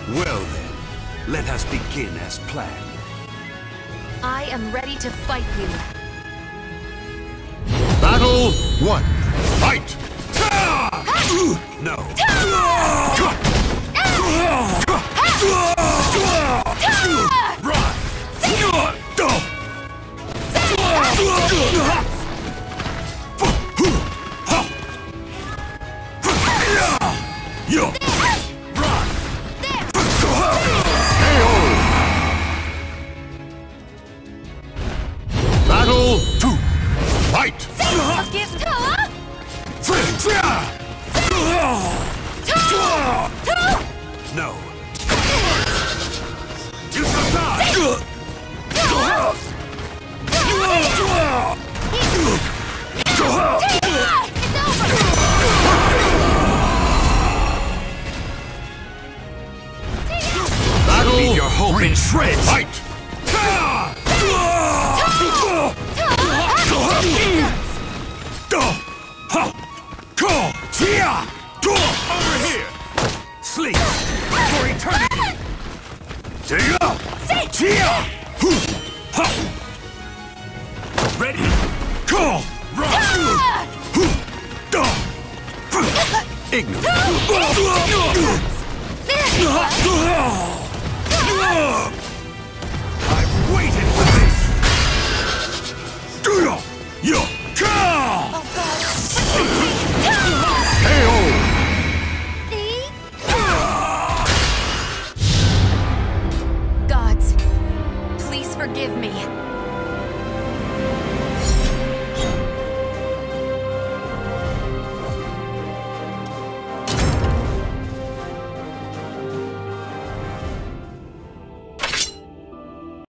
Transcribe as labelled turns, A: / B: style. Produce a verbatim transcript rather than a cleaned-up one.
A: Well then, let us begin as planned.
B: I am ready to fight you.
C: Battle one. Fight!
A: No.
C: Battle two. Fight!
A: No. You shall die!
C: Battle
A: Leave your hope
C: three.
A: in shreds!
C: Fight!
A: Over here! Sleep for eternity! Take it up! Ready? Go! Run! Ignorant! I've waited for this!